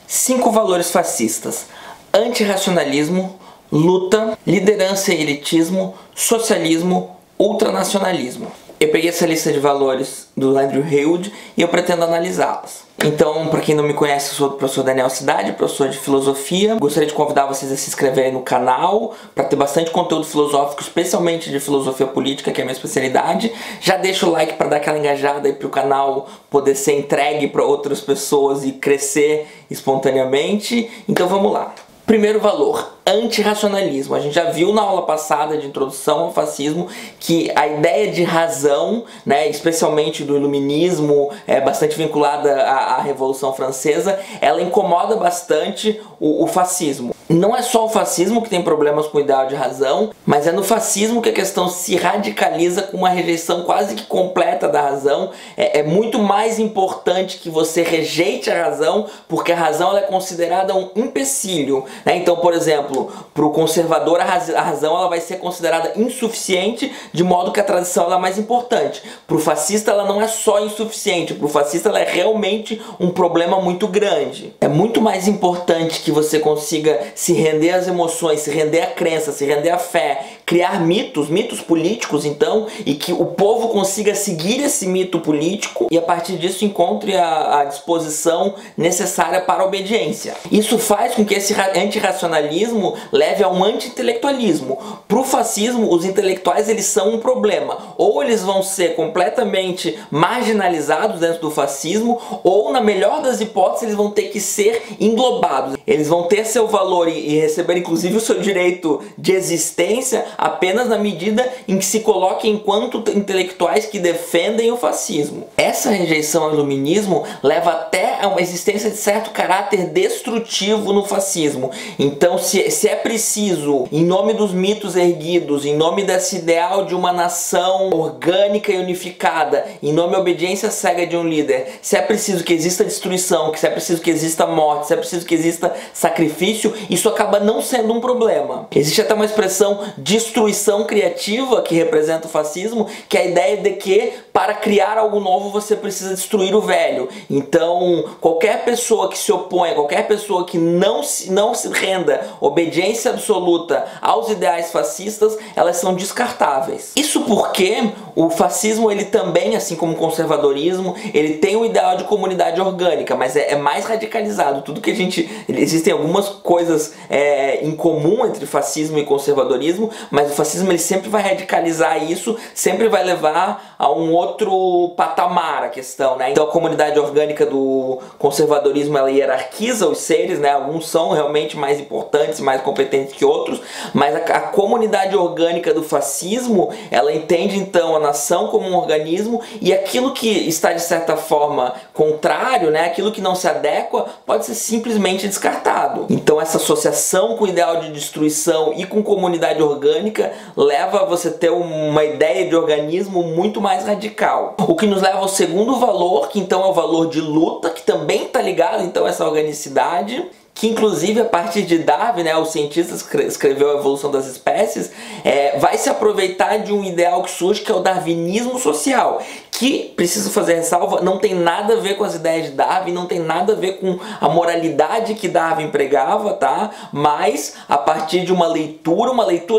5 valores fascistas: antirracionalismo, luta, liderança e elitismo, socialismo, ultranacionalismo. Eu peguei essa lista de valores do Andrew Held e eu pretendo analisá-las. Então, para quem não me conhece, eu sou o professor Daniel Cidade, professor de filosofia. Gostaria de convidar vocês a se inscreverem no canal para ter bastante conteúdo filosófico, especialmente de filosofia política, que é a minha especialidade. Já deixa o like para dar aquela engajada aí para o canal poder ser entregue para outras pessoas e crescer espontaneamente. Então vamos lá. Primeiro valor, antirracionalismo. A gente já viu na aula passada de introdução ao fascismo que a ideia de razão, né, especialmente do iluminismo, bastante vinculada à Revolução Francesa, ela incomoda bastante o fascismo. Não é só o fascismo que tem problemas com o ideal de razão, mas é no fascismo que a questão se radicaliza com uma rejeição quase que completa da razão. É muito mais importante que você rejeite a razão, porque a razão ela é considerada um empecilho, né? Então, por exemplo, para o conservador a razão ela vai ser considerada insuficiente, de modo que a tradição ela é mais importante. Para o fascista ela não é só insuficiente, para o fascista ela é realmente um problema muito grande. É muito mais importante que você consiga se render às emoções, se render à crença, se render à fé, criar mitos políticos então, e que o povo consiga seguir esse mito político e a partir disso encontre a disposição necessária para a obediência. Isso faz com que esse antirracionalismo leve a um anti-intelectualismo. Para o fascismo, os intelectuais eles são um problema. Ou eles vão ser completamente marginalizados dentro do fascismo, ou na melhor das hipóteses eles vão ter que ser englobados. Eles vão ter seu valor e receber inclusive o seu direito de existência apenas na medida em que se coloquem enquanto intelectuais que defendem o fascismo. Essa rejeição ao iluminismo leva até a uma existência de certo caráter destrutivo no fascismo. Então, se é preciso, em nome dos mitos erguidos, em nome desse ideal de uma nação orgânica e unificada, em nome da obediência cega de um líder, se é preciso que exista destruição, se é preciso que exista morte, se é preciso que exista sacrifício, isso acaba não sendo um problema. Existe até uma expressão destruição criativa que representa o fascismo, que é a ideia de que para criar algo novo você precisa destruir o velho. Então, qualquer pessoa que se oponha, qualquer pessoa que não se renda obediência absoluta aos ideais fascistas, elas são descartáveis. Isso porque o fascismo ele também, assim como o conservadorismo, ele tem o ideal de comunidade orgânica, mas é mais radicalizado. Tudo que existem algumas coisas em comum entre fascismo e conservadorismo, mas o fascismo ele sempre vai radicalizar isso, sempre vai levar a um outro patamar a questão, né? Então a comunidade orgânica do conservadorismo ela hierarquiza os seres, né? Alguns são realmente mais importantes, mais competentes que outros, mas a comunidade orgânica do fascismo ela entende então a nação como um organismo e aquilo que está de certa forma contrário, né? Aquilo que não se adequa pode ser simplesmente descartado. Então essa associação com o ideal de destruição e com comunidade orgânica leva a você ter uma ideia de organismo muito mais radical. O que nos leva ao segundo valor, que então é o valor de luta, que também está ligado então a essa organicidade, que inclusive a partir de Darwin, né, o cientista que escreveu A Evolução das Espécies, vai se aproveitar de um ideal que surge, que é o darwinismo social, que, preciso fazer ressalva, não tem nada a ver com as ideias de Darwin, não tem nada a ver com a moralidade que Darwin pregava, tá? Mas, a partir de uma leitura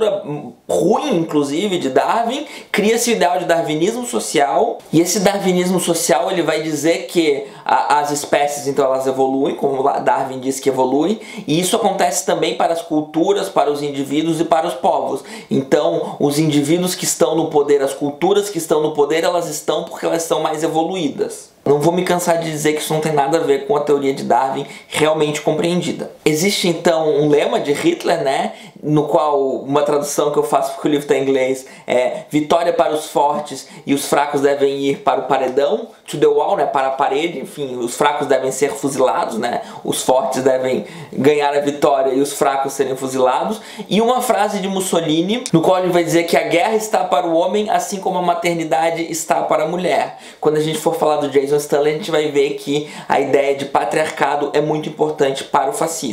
ruim, inclusive, de Darwin, cria-se o ideal de darwinismo social, e esse darwinismo social, ele vai dizer que as espécies, então, elas evoluem, como Darwin disse que evoluem, e isso acontece também para as culturas, para os indivíduos e para os povos. Então, os indivíduos que estão no poder, as culturas que estão no poder, elas estão porque elas são mais evoluídas. Não vou me cansar de dizer que isso não tem nada a ver com a teoria de Darwin realmente compreendida. Existe então um lema de Hitler, né, no qual uma tradução que eu faço porque o livro está em inglês é: vitória para os fortes e os fracos devem ir para o paredão, to the wall, né, para a parede, enfim, os fracos devem ser fuzilados, né, os fortes devem ganhar a vitória e os fracos serem fuzilados. E uma frase de Mussolini, no qual ele vai dizer que a guerra está para o homem assim como a maternidade está para a mulher. Quando a gente for falar do Jason Stanley, a gente vai ver que a ideia de patriarcado é muito importante para o fascismo.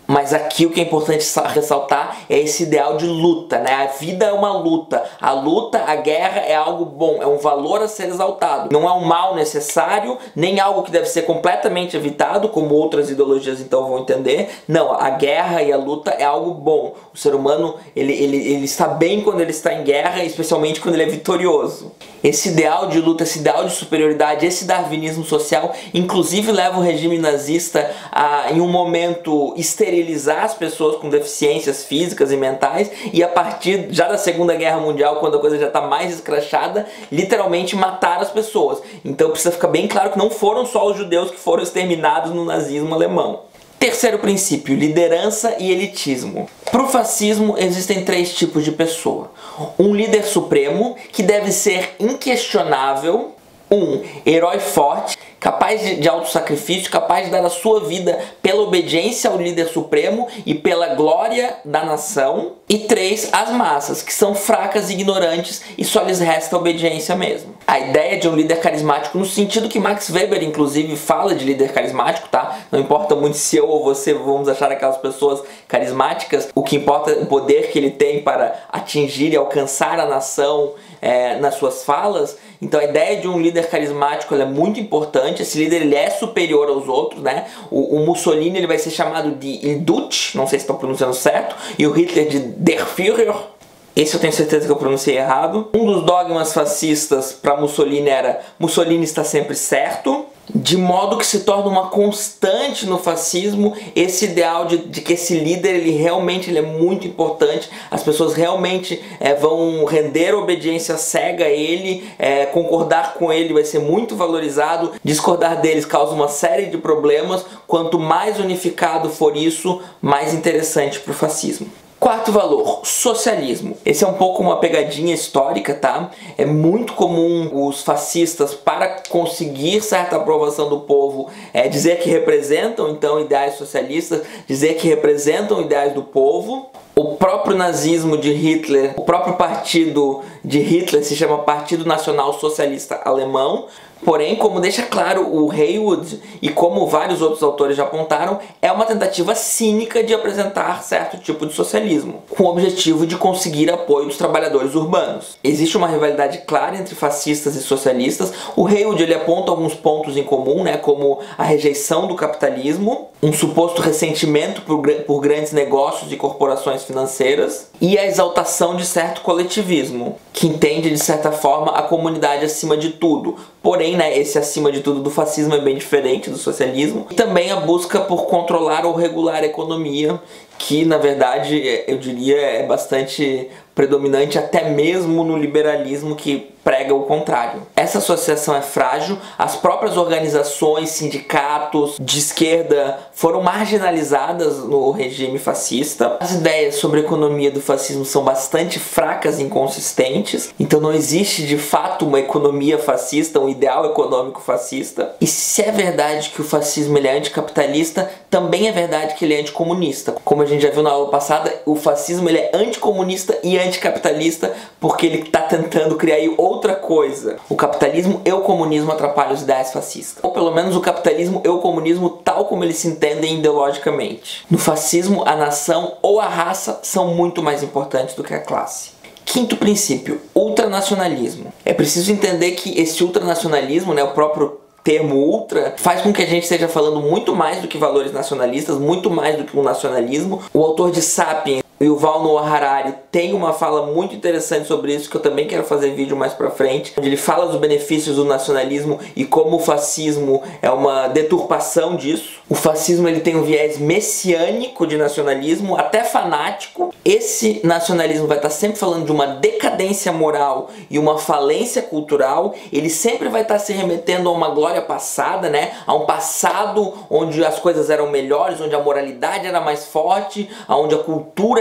Mas aqui o que é importante ressaltar é esse ideal de luta, né? A vida é uma luta. A luta, a guerra é algo bom, é um valor a ser exaltado. Não é um mal necessário, nem algo que deve ser completamente evitado, como outras ideologias então vão entender. Não, a guerra e a luta é algo bom. O ser humano, ele está bem quando ele está em guerra, especialmente quando ele é vitorioso. Esse ideal de luta, esse ideal de superioridade, esse darwinismo social, inclusive leva o regime nazista a, em um momento, esterilizar as pessoas com deficiências físicas e mentais, e a partir já da Segunda Guerra Mundial, quando a coisa já está mais escrachada, literalmente matar as pessoas. Então precisa ficar bem claro que não foram só os judeus que foram exterminados no nazismo alemão. Terceiro princípio, liderança e elitismo. Para o fascismo existem três tipos de pessoa. Um líder supremo, que deve ser inquestionável. Um herói forte, capaz de autossacrifício, capaz de dar a sua vida pela obediência ao líder supremo e pela glória da nação. E 3, as massas, que são fracas e ignorantes e só lhes resta a obediência mesmo. A ideia de um líder carismático, no sentido que Max Weber inclusive fala de líder carismático, tá? Não importa muito se eu ou você vamos achar aquelas pessoas carismáticas, o que importa é o poder que ele tem para atingir e alcançar a nação nas suas falas. Então a ideia de um líder carismático é muito importante. Esse líder ele é superior aos outros, né? O Mussolini ele vai ser chamado de Il Duce, não sei se estou pronunciando certo, e o Hitler de Der Führer. Esse eu tenho certeza que eu pronunciei errado. Um dos dogmas fascistas para Mussolini era: Mussolini está sempre certo. De modo que se torna uma constante no fascismo esse ideal de que esse líder ele realmente é muito importante, as pessoas realmente vão render obediência cega a ele, concordar com ele vai ser muito valorizado, discordar deles causa uma série de problemas. Quanto mais unificado for isso, mais interessante para o fascismo. Quarto valor, socialismo. Esse é um pouco uma pegadinha histórica, tá? É muito comum os fascistas, para conseguir certa aprovação do povo, dizer que representam então ideais socialistas, dizer que representam ideais do povo. O próprio nazismo de Hitler, o próprio partido de Hitler se chama Partido Nacional Socialista Alemão. Porém, como deixa claro o Haywood e como vários outros autores já apontaram, é uma tentativa cínica de apresentar certo tipo de socialismo, com o objetivo de conseguir apoio dos trabalhadores urbanos. Existe uma rivalidade clara entre fascistas e socialistas. O Haywood ele aponta alguns pontos em comum, né, como a rejeição do capitalismo, um suposto ressentimento por grandes negócios e corporações financeiras, e a exaltação de certo coletivismo, que entende de certa forma a comunidade acima de tudo. Porém, né, esse acima de tudo do fascismo é bem diferente do socialismo. E também a busca por controlar ou regular a economia, que na verdade eu diria é bastante predominante até mesmo no liberalismo, que prega o contrário. Essa associação é frágil, as próprias organizações, sindicatos de esquerda foram marginalizadas no regime fascista. As ideias sobre a economia do fascismo são bastante fracas e inconsistentes, então não existe de fato uma economia fascista, um ideal econômico fascista. E se é verdade que o fascismo ele é anticapitalista, também é verdade que ele é anticomunista. Como a gente já viu na aula passada, o fascismo ele é anticomunista e anticapitalista porque ele está tentando criar outra coisa. O capitalismo e o comunismo atrapalham os ideais fascistas. Ou pelo menos o capitalismo e o comunismo tal como eles se entendem ideologicamente. No fascismo, a nação ou a raça são muito mais importantes do que a classe. Quinto princípio, ultranacionalismo. É preciso entender que esse ultranacionalismo, né, o próprio termo ultra, faz com que a gente esteja falando muito mais do que valores nacionalistas, muito mais do que um nacionalismo. O autor de Sapiens, Yuval Noah Harari, tem uma fala muito interessante sobre isso, que eu também quero fazer vídeo mais pra frente, onde ele fala dos benefícios do nacionalismo e como o fascismo é uma deturpação disso. O fascismo ele tem um viés messiânico de nacionalismo, até fanático. Esse nacionalismo vai estar sempre falando de uma decadência moral e uma falência cultural. Ele sempre vai estar se remetendo a uma glória passada, né? A um passado onde as coisas eram melhores, onde a moralidade era mais forte, onde a cultura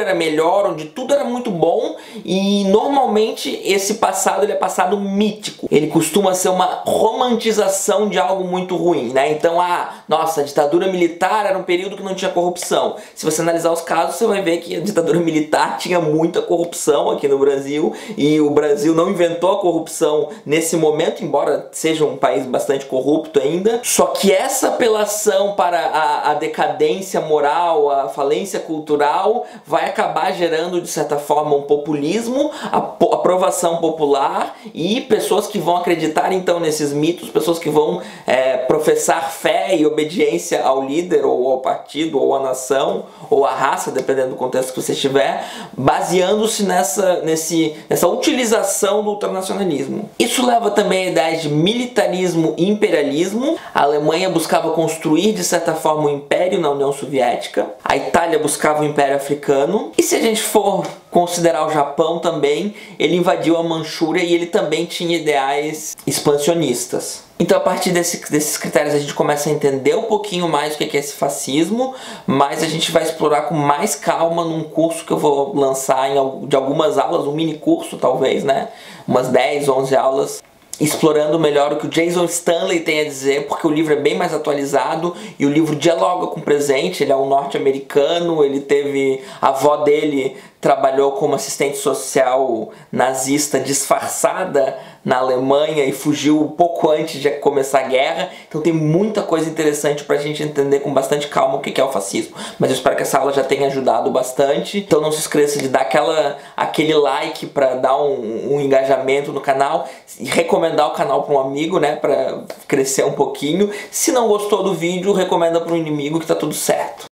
era melhor, onde tudo era muito bom, e normalmente esse passado ele é passado mítico. Ele costuma ser uma romantização de algo muito ruim, né? Então, nossa, a ditadura militar era um período que não tinha corrupção. Se você analisar os casos, você vai ver que a ditadura militar tinha muita corrupção aqui no Brasil, e o Brasil não inventou a corrupção nesse momento, embora seja um país bastante corrupto ainda. Só que essa apelação para a decadência moral, a falência cultural, vai acabar gerando, de certa forma, um populismo, a aprovação popular e pessoas que vão acreditar então nesses mitos, pessoas que vão professar fé e obediência ao líder, ou ao partido, ou à nação, ou à raça, dependendo do contexto que você estiver, baseando-se nessa utilização do ultranacionalismo. Isso leva também a ideia de militarismo e imperialismo. A Alemanha buscava construir, de certa forma, um império na União Soviética. A Itália buscava um império africano. E se a gente for considerar o Japão também, ele invadiu a Manchúria e ele também tinha ideais expansionistas. Então, a partir desses critérios, a gente começa a entender um pouquinho mais o que é esse fascismo, mas a gente vai explorar com mais calma num curso que eu vou lançar de algumas aulas, um mini curso talvez, né? Umas 10, 11 aulas, explorando melhor o que o Jason Stanley tem a dizer, porque o livro é bem mais atualizado e o livro dialoga com o presente. Ele é um norte-americano, a avó dele trabalhou como assistente social nazista disfarçada na Alemanha e fugiu um pouco antes de começar a guerra. Então tem muita coisa interessante pra gente entender com bastante calma o que é o fascismo. Mas eu espero que essa aula já tenha ajudado bastante. Então não se esqueça de dar aquele like pra dar um engajamento no canal e recomendar o canal para um amigo, né, pra crescer um pouquinho. Se não gostou do vídeo, recomenda para um inimigo, que tá tudo certo.